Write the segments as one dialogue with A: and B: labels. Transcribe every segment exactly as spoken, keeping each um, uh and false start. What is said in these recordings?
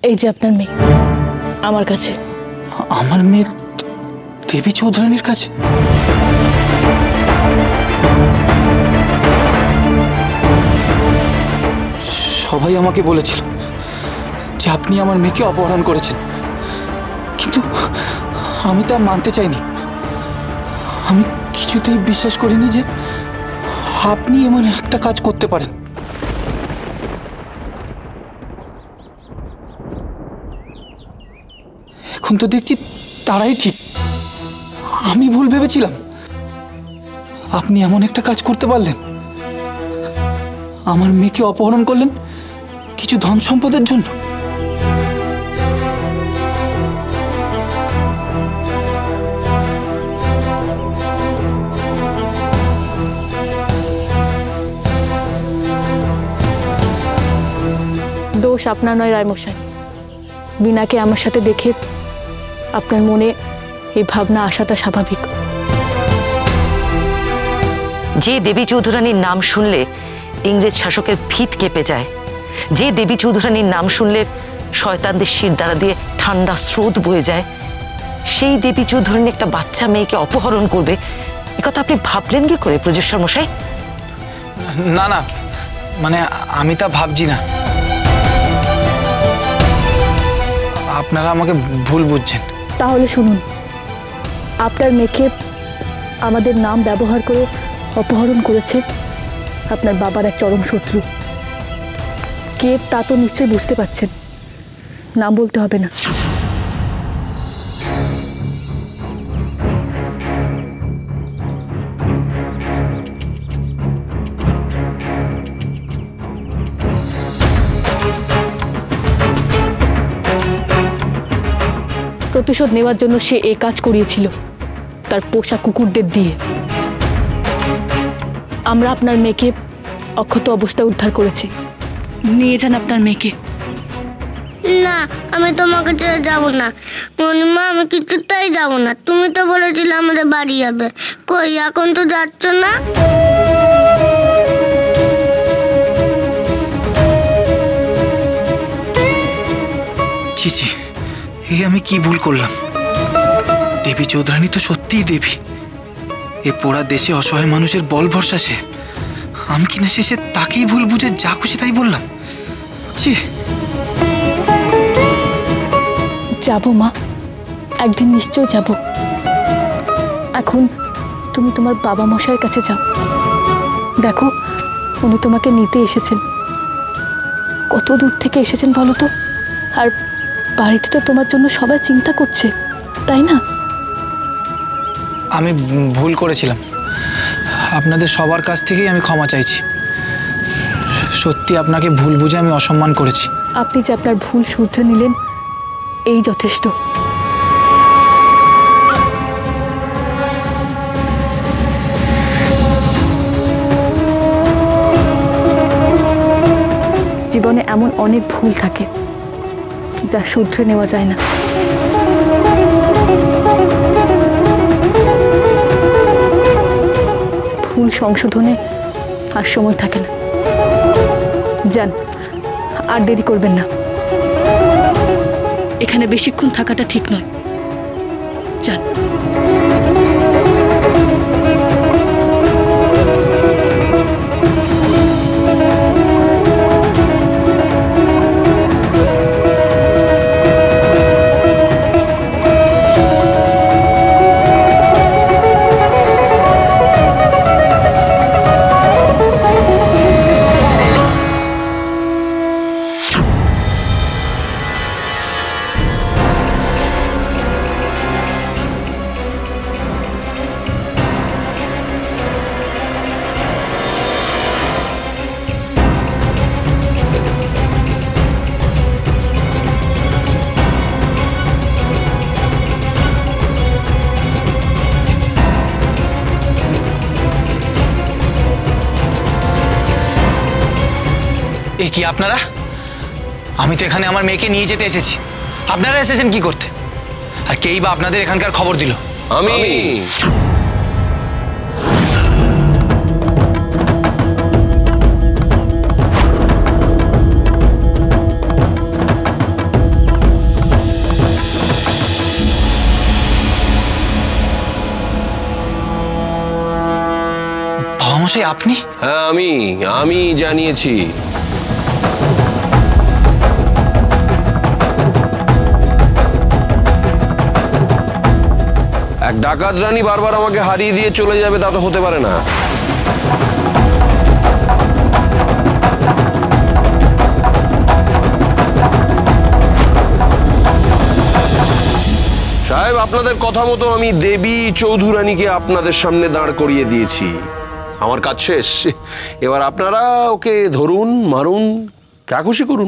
A: এই যে আপনার মেয়ে আমার কাছে।
B: আমার মেয়ে দেবী চৌধুরানীর কাছে? সবাই আমাকে বলেছিল যে আপনি আমার মেয়েকে অপহরণ করেছেন, কিন্তু আমি তা মানতে চাইনি। আমি কিছুতেই বিশ্বাস করিনি যে আপনি এমন একটা কাজ করতে পারেন। এখন তো দেখছি তারাই ঠিক, আমি ভুল ভেবেছিলাম। আপনি এমন একটা কাজ করতে পারলেন, আমার মেয়েকে অপহরণ করলেন কিছু ধন সম্পদের জন্য।
A: দোষ আপনার নয় রায়মশাই, বিনাকে আমার সাথে দেখে আপনার মনে এই ভাবনা আসাটা স্বাভাবিক।
C: যে দেবী চৌধুরানীর নাম শুনলে ইংরেজ শাসকের ভিত কেঁপে যায়, যে দেবী চৌধুরানীর নাম শুনলে শয়তানদের শিরদাঁড়া দিয়ে ঠান্ডা স্রোত বয়ে যায়, সেই দেবী চৌধুরানী একটা বাচ্চা মেয়েকে অপহরণ করবে, এ কথা আপনি ভাবলেন কি করে প্রজেশ্বর মশাই?
B: না না, মানে আমি তা ভাবছি না, আপনারা আমাকে ভুল বুঝছেন।
A: তাহলে শুনুন, আপনার মেয়েকে আমাদের নাম ব্যবহার করে অপহরণ করেছে আপনার বাবার এক চরম শত্রু। কে তা তো নিশ্চয়ই বুঝতে পারছেন, নাম বলতে হবে না। প্রতিশোধ নেওয়ার জন্য সে এই কাজ করিয়েছিল তার পোষা কুকুরদের দিয়ে। আমরা আপনার মেয়েকে অক্ষত অবস্থায় উদ্ধার করেছি। নিয়ে যান আপনার মেয়েকে।
D: না, আমি তোমাকে ছেড়ে যাবো না মণিমা, আমি কিছুতেই যাবো না। তুমি তো বলেছিলে আমাদের বাড়ি যাবে, কই এখন তো যাচ্ছ না।
B: ছি ছি, এই আমি কি ভুল করলাম? দেবী চৌধুরানী তো সত্যিই দেবী, এ পোড়া দেশে অসহায় মানুষের বল ভরসা সে। আমি কিনা শেষে তাকেই ভুল বুঝে যা খুশি তাই বললাম। ছি।
A: যাবো মা, একদিন নিশ্চয় যাব। এখন তুমি তোমার বাবা মশাইয়ের কাছে যাও, দেখো উনি তোমাকে নিতে এসেছেন। কত দূর থেকে এসেছেন বলো তো, আর বাড়িতে তো তোমার জন্য সবাই চিন্তা করছে, তাই না?
B: আমি ভুল করেছিলাম, আপনাদের সবার কাছ থেকেই আমি ক্ষমা চাইছি। সত্যি আপনাকে ভুল বুঝে আমি অসম্মান করেছি।
A: আপনি যে আপনার ভুল শুধরে নিলেন এই যথেষ্ট। জীবনে এমন অনেক ভুল থাকে যা শুধরে নেওয়া যায় না। ভুল সংশোধনে আর সময় থাকে না। যান, আর দেরি করবেন না। এখানে বেশিক্ষণ থাকাটা ঠিক নয়, যান।
B: এ কি আপনারা? আমি তো এখানে আমার মেয়েকে নিয়ে যেতে এসেছি, আপনারা এসেছেন কি করতে? আর কেই বা আপনাদের এখানকার খবর দিল?
E: আমি।
B: মশাই আপনি?
E: হ্যাঁ আমি আমি জানিয়েছি। এক ডাকাত রানী বারবার আমাকে হারিয়ে দিয়ে চলে যাবে তা তো হতে পারে না। সাহেব, আপনাদের কথা মতো আমি দেবী চৌধুরানীকে আপনাদের সামনে দাঁড় করিয়ে দিয়েছি। আমার কাজ শেষ। এবার আপনারা ওকে ধরুন, মারুন, যা খুশি করুন।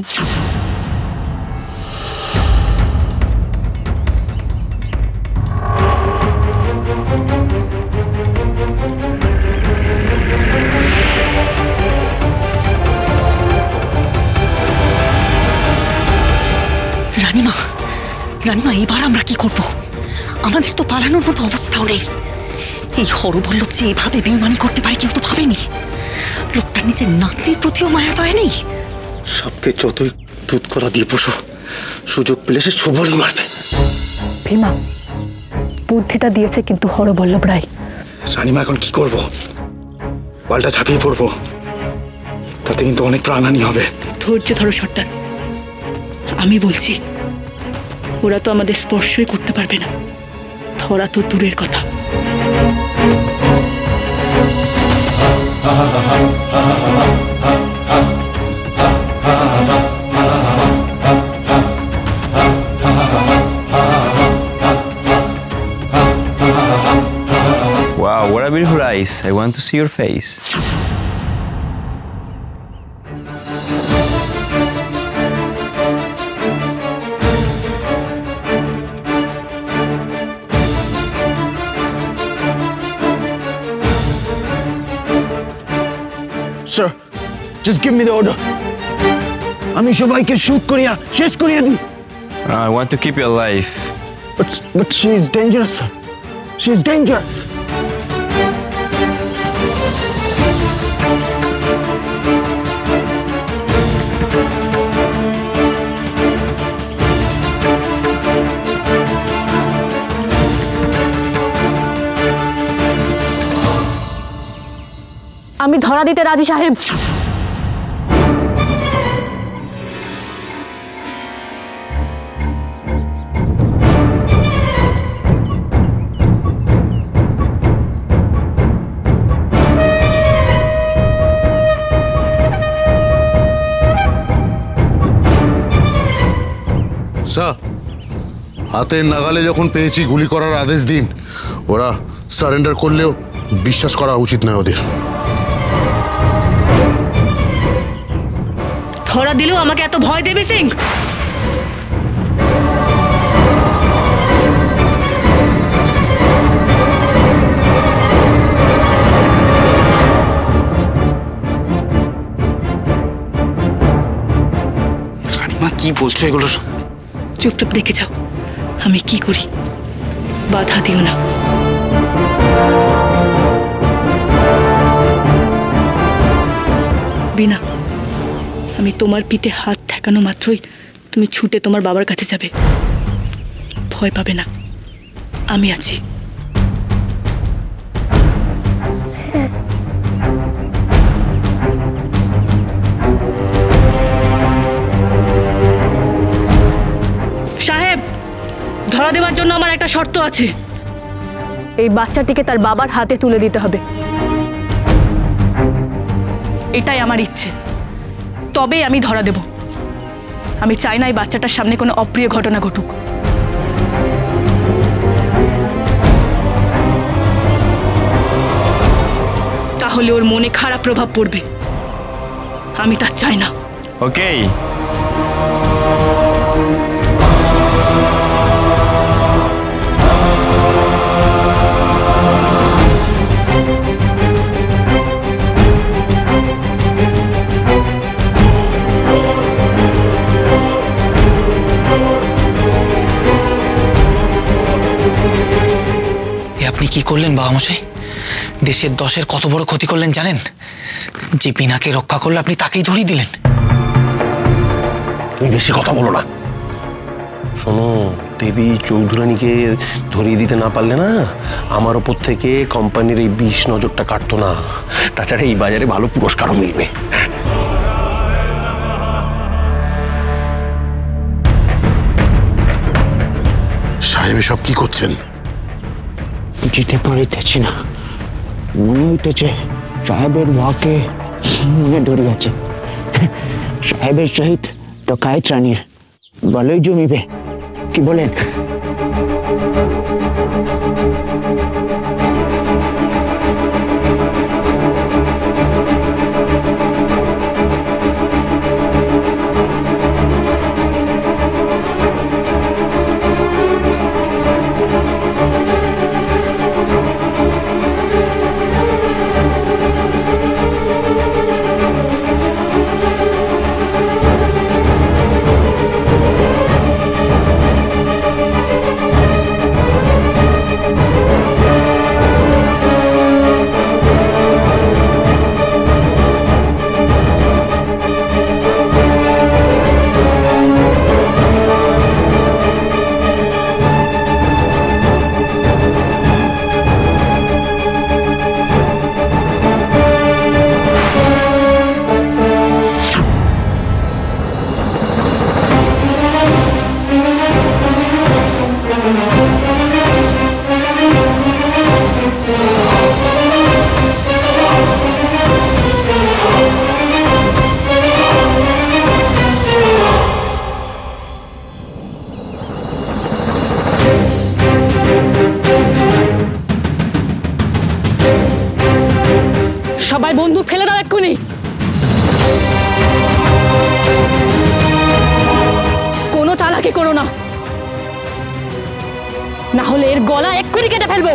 F: রানীমা, রানীমা এবার আমরা কি করব? আমাদের তো পালানোর মতো অবস্থাও নেই। এই হরবল্লভ যে এভাবে বেইমানি করতে পারে কেউ তো ভাবেনি। লোকটার নিজের নাতনির প্রতিও মায়া দয়া নেই।
G: সবকে যতই দুধ করা দিয়ে বসো, সুযোগ পেলে সে সবলই মারবে।
A: ভীমা, বুদ্ধিটা দিয়েছে কিন্তু হরবল্লভ রায়।
G: রানীমা এখন কি করব? পাল্টা ঝাঁপিয়ে পড়বো, তাতে কিন্তু অনেক প্রাণহানি হবে।
A: ধৈর্য ধরো সর্দার, আমি বলছি। ওরা তো আমাদের স্পর্শই করতে পারবে না, ধরা তো দূরের কথা।
H: Wow, what a beautiful eyes. I want to see your face.
G: Sir, just give me the order. আমি সবাইকে শুট করিয়া শেষ করিয়া দিই।
H: I want to keep you alive.
G: But but she is dangerous, sir. She is dangerous.
A: আমি ধরা দিতে রাজি সাহেব।
I: স্যার, হাতের নাগালে যখন পেয়েছি গুলি করার আদেশ দিন। ওরা সারেন্ডার করলেও বিশ্বাস করা উচিত নয় ওদের।
A: ধরা দিলেও আমাকে এত ভয় দেবে সিং?
B: রানীমা কি বলছো এগুলো?
A: চুপচাপ দেখে যাও আমি কি করি, বাধা দিও না। বিনা, আমি তোমার পিঠে হাত ঠেকানো মাত্রই তুমি ছুটে তোমার বাবার কাছে যাবে। ভয় পাবে না, আমি আছি। সাহেব, ধরা দেওয়ার জন্য আমার একটা শর্ত আছে। এই বাচ্চাটিকে তার বাবার হাতে তুলে দিতে হবে, এটাই আমার ইচ্ছে। তবেই আমি ধরা দেব। আমি চাই না এই বাচ্চাটার সামনে কোনো অপ্রিয় ঘটনা ঘটুক। তাহলে ওর মনে খারাপ প্রভাব পড়বে, আমি তা চাই না।
H: Okay.
B: আপনি কি করলেন বাবা মশাই? দেশের দশের কত বড় ক্ষতি করলেন জানেন? যে বিনাকে রক্ষা করলে আপনি তাকেই ধরিয়ে দিলেন।
G: তুমি বেশি কথা বলো না।
E: শোনো, দেবী চৌধুরানীকে ধরিয়ে দিতে না পারলে না আমার ওপর থেকে কোম্পানির এই বিষ নজরটা কাটতো না। তাছাড়া এই বাজারে ভালো পুরস্কারও মিলবে।
I: সাহেব সব কি করছেন?
J: যেতে পারিতেছি না, মনে হইতেছে সাহেবের ভাকে মনে ধরে গেছে। সাহেবের সহিত ডকায়েত রানীর ভালোই জমিবে, কি বলেন?
A: সবাই বন্দুক ফেলে দাও এক্ষুনি। কোনো চালাকি করো না, না হলে এর গলা এক্ষুনি কেটে ফেলবো।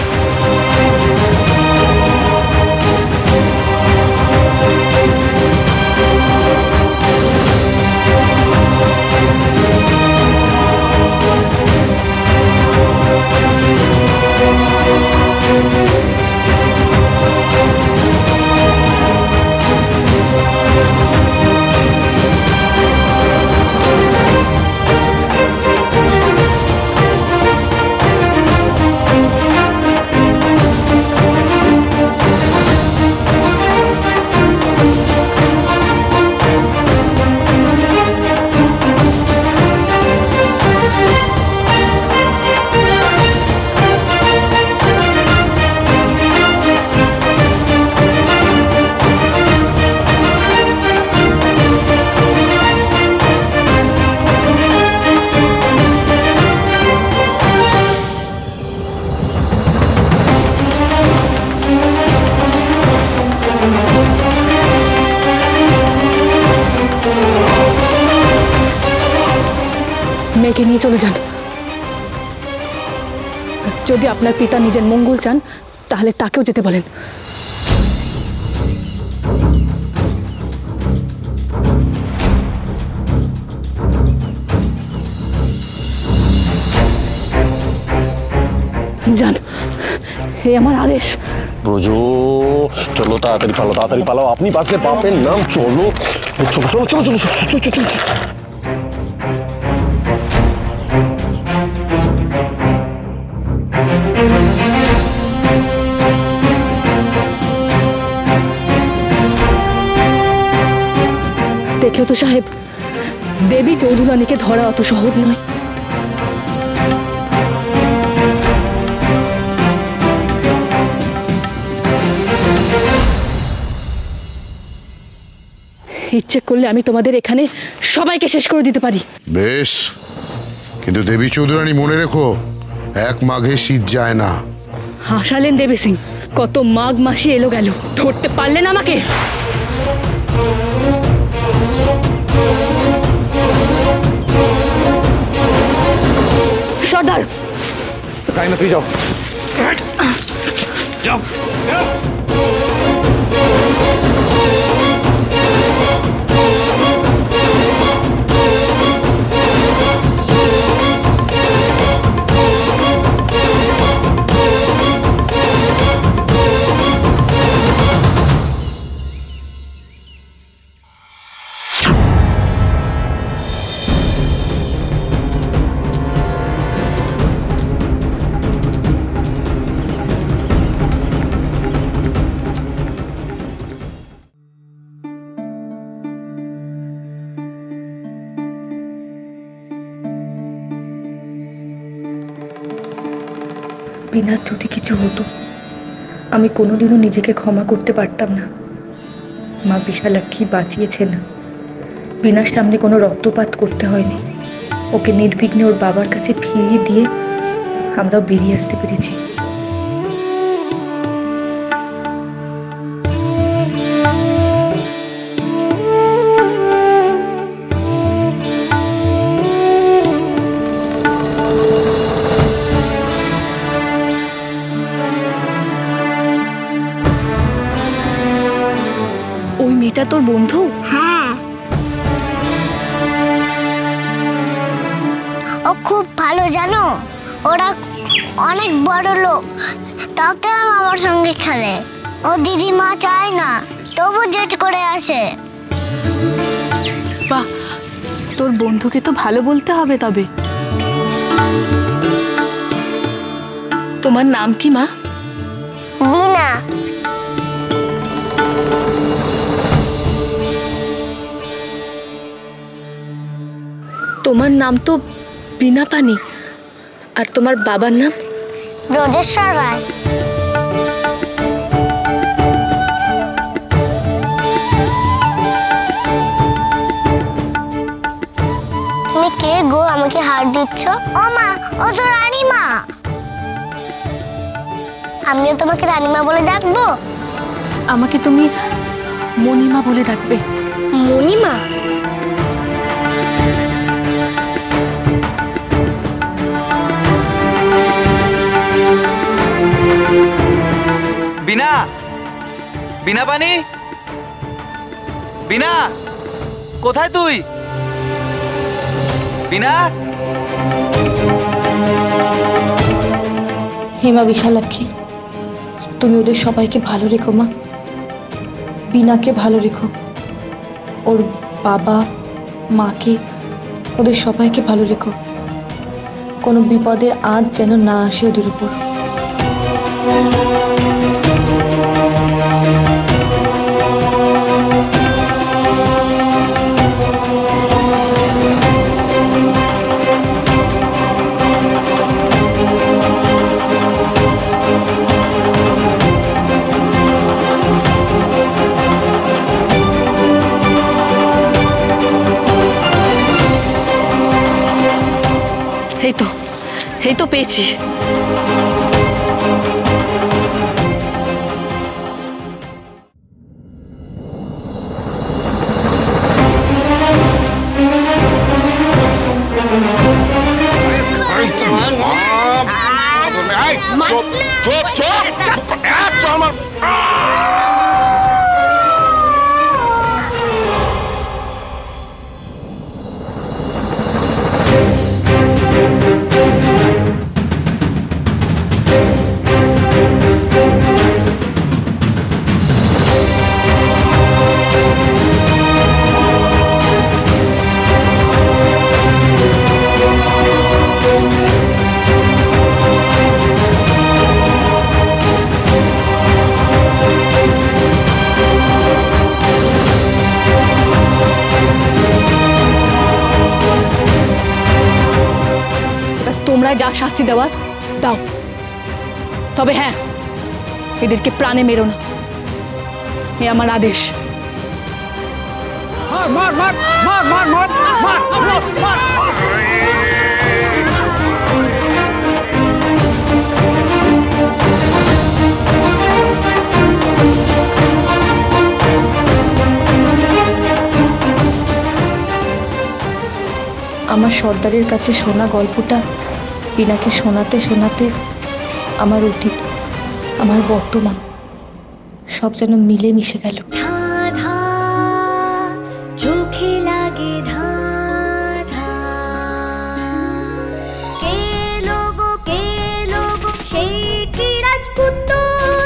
A: মেয়েকে নিয়ে চলে যান। যদি আপনার পিতা নিজের মঙ্গল চান তাহলে তাকেও যেতে বলেন। যান, এই আমার আদেশ।
E: ব্রজ, চলো তাড়াতাড়ি পালো, তাড়াতাড়ি পালাও। আপনি বাঁচলে বাপের নাম। চলো চলো চলো চলো চলো চলো চলো চলো।
A: দেখলো তো সাহেব, দেবী চৌধুরানীকে ধরা অত সহজ নয়। ইচ্ছে করলে আমি তোমাদের এখানে সবাইকে শেষ করে দিতে পারি।
I: বেশ, কিন্তু দেবী চৌধুরানী মনে রেখো, এক মাঘে শীত যায় না।
A: হাসালেন দেবী সিং, কত মাঘ মাসি এলো গেল, ধরতে পারলেন আমাকে? সর্দার,
G: রাইমা তুই যাও যাও।
A: বিনার যদি কিছু হতো আমি কোনোদিনও নিজেকে ক্ষমা করতে পারতাম না। মা বিশালাক্ষী বাঁচিয়েছেন, বিনার সামনে কোনো রক্তপাত করতে হয়নি, ওকে নির্বিঘ্নে ওর বাবার কাছে ফিরিয়ে দিয়ে আমরাও বেরিয়ে আসতে পেরেছি। ওই মেয়েটা তোর বন্ধু?
D: হ্যাঁ, ও খুব ভালো, জানো, ওরা অনেক বড় লোক, তাতেও আমার সঙ্গে খেলে। ও দিদিমা চায় না, তবু জেদ করে আসে।
A: বাহ, তোর বন্ধুকে তো ভালো বলতে হবে। তবে তোমার নাম কি মা?
D: বিনা।
A: তোমার নাম তো বিনা পানি, আর তোমার বাবার নাম?
D: ব্রজেশ্বর রায়। তুমি কে গো, আমাকে হার দিচ্ছ? ও মা, ও তো রানীমা। আমিও তোমাকে রানীমা বলে ডাকবো?
A: আমাকে তুমি মণিমা বলে ডাকবে।
D: মণিমা?
K: বিনা, বিনা পানি, বিনা, কোথায় তুই? বিনা।
A: হেমা বিশালাক্ষী, তুমি ওদের সবাইকে ভালো রেখো মা। বিনাকে ভালো রেখো, ওর বাবা মাকে, ওদের সবাইকে ভালো রেখো। কোনো বিপদের আঁচ যেন না আসে ওদের উপর। এই তো, এই তো পেয়েছি। তোমরা যা শাস্তি দেওয়ার দাও, তবে হ্যাঁ, এদেরকে প্রাণে মেরো না, এ আমার আদেশ।
L: মার মার মার মার মার মার মার মার।
A: আমার সর্দারের কাছে শোনা গল্পটা বিনাকে শোনাতে শোনাতে আমার অতীত, আমার বর্তমান সব যেন মিলে মিশে গেল।
M: চোখে লাগে ধা ধা, কে লোগো কে লোগো সেই কি রাজপুত্তর।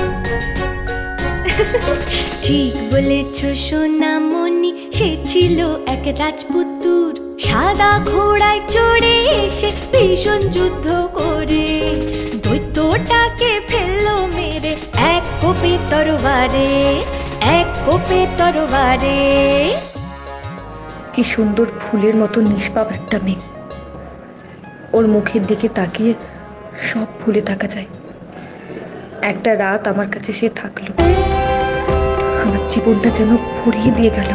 M: ঠিক বলেছ সোনামণি, সে ছিল এক রাজপুত্তর, সাদা ঘোড়ায় চড়ে এসে ভীষণ যুদ্ধ করে দৈত্যটাকে ফেললো মেরে এক কোপে তরবারে, এক কোপে তরবারে।
A: কি সুন্দর ফুলের মতো নিষ্পাপ একটা মেয়ে, ওর মুখের দিকে তাকিয়ে সব ভুলে থাকা যায়। একটা রাত আমার কাছে সে থাকলো, আমার জীবনটা যেন ভরিয়ে দিয়ে গেল।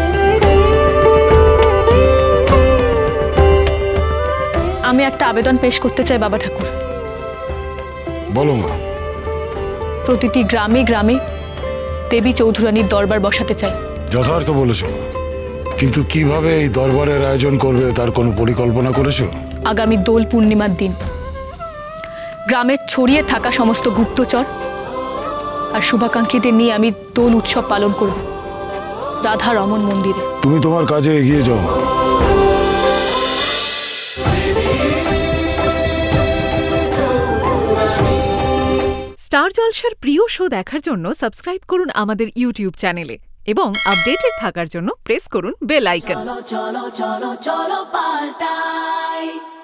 A: আমি একটা আবেদন পেশ করতে চাই বাবা ঠাকুর।
I: বলো মা।
A: প্রতিটি গ্রামে গ্রামে দেবী চৌধুরানীর দরবার বসাতে চাই।
I: যথার্থ বলেছো, কিন্তু কিভাবে এই দরবারের আয়োজন করবে তার কোনো পরিকল্পনা করেছো?
A: আগামী দোল পূর্ণিমার দিন গ্রামে ছড়িয়ে থাকা সমস্ত গুপ্তচর আর শুভাকাঙ্ক্ষীদের নিয়ে আমি দোল উৎসব পালন করব রাধা রমন মন্দিরে।
I: তুমি তোমার কাজে এগিয়ে যাও।
N: স্টার জলসার প্রিয় শো দেখার জন্য সাবস্ক্রাইব করুন আমাদের ইউটিউব চ্যানেলে এবং আপডেটেড থাকার জন্য প্রেস করুন বেল আইকন।
M: চলো চলো চলো চলো পাল্টাই।